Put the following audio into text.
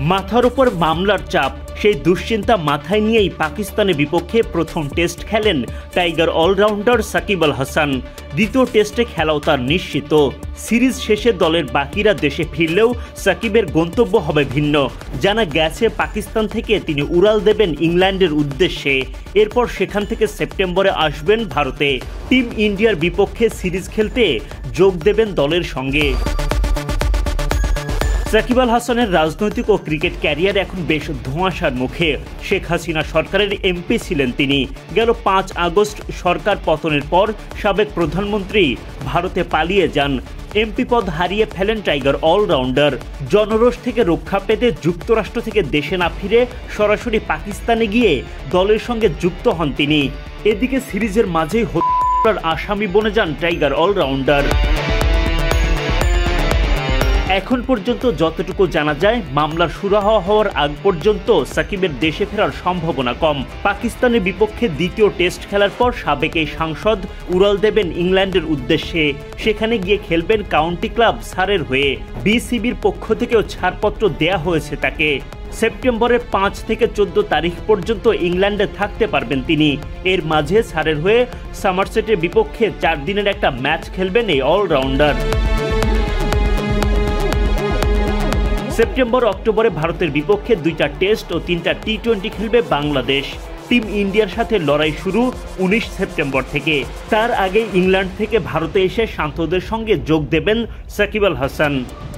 মাথার উপর মামলার চাপ, সেই দুশ্চিন্তা মাথায় নিয়েই পাকিস্তানের বিপক্ষে প্রথম টেস্ট খেলেন টাইগার অলরাউন্ডার সাকিব আল হাসান। দ্বিতীয় টেস্টে খেলাও তার নিশ্চিত। সিরিজ শেষে দলের বাকিরা দেশে ফিরলেও সাকিবের গন্তব্য হবে ভিন্ন। জানা গেছে পাকিস্তান থেকে তিনি উড়াল দেবেন ইংল্যান্ডের উদ্দেশ্যে। এরপর সেখান থেকে সেপ্টেম্বরে আসবেন ভারতে। টিম ইন্ডিয়ার বিপক্ষে সিরিজ খেলতে যোগ দেবেন দলের সঙ্গে। সাকিব আল হাসানের রাজনৈতিক ও ক্রিকেট ক্যারিয়ার এখন বেশ ধোঁয়াশার মুখে। শেখ হাসিনা সরকারের এমপি ছিলেন তিনি। গেল 5 আগস্ট সরকার পতনের পর সাবেক প্রধানমন্ত্রী ভারতে পালিয়ে যান। এমপি পদ হারিয়ে ফেলেন টাইগার অলরাউন্ডার। জনরোষ থেকে রক্ষা পেতে যুক্তরাষ্ট্র থেকে দেশে না ফিরে সরাসরি পাকিস্তানে গিয়ে দলের সঙ্গে যুক্ত হন তিনি। এদিকে সিরিজের মাঝেই হত্যার আসামি বনে যান টাইগার অলরাউন্ডার। এখন পর্যন্ত যতটুকু জানা যায়, মামলার সুরাহা হওয়ার আগ পর্যন্ত সাকিবের দেশে ফেরার সম্ভাবনা কম। পাকিস্তানের বিপক্ষে দ্বিতীয় টেস্ট খেলার পর সাবেক এই সাংসদ উড়াল দেবেন ইংল্যান্ডের উদ্দেশ্যে। সেখানে গিয়ে খেলবেন কাউন্টি ক্লাব সারের হয়ে। বিসিবির পক্ষ থেকেও ছাড়পত্র দেয়া হয়েছে তাকে। সেপ্টেম্বরের 5 থেকে 14 তারিখ পর্যন্ত ইংল্যান্ডে থাকতে পারবেন তিনি। এর মাঝে সারের হয়ে সমারসেটের বিপক্ষে 4 দিনের একটা ম্যাচ খেলবেন এই অলরাউন্ডার। সেপ্টেম্বর অক্টোবরে ভারতের বিপক্ষে 2টা টেস্ট ও 3টা টি-20 খেলবে বাংলাদেশ। টিম ইন্ডিয়ার সাথে লড়াই শুরু 19 সেপ্টেম্বর থেকে। তার আগে ইংল্যান্ড থেকে ভারতে এসে শান্তদের সঙ্গে যোগ দেবেন সাকিব আল হাসান।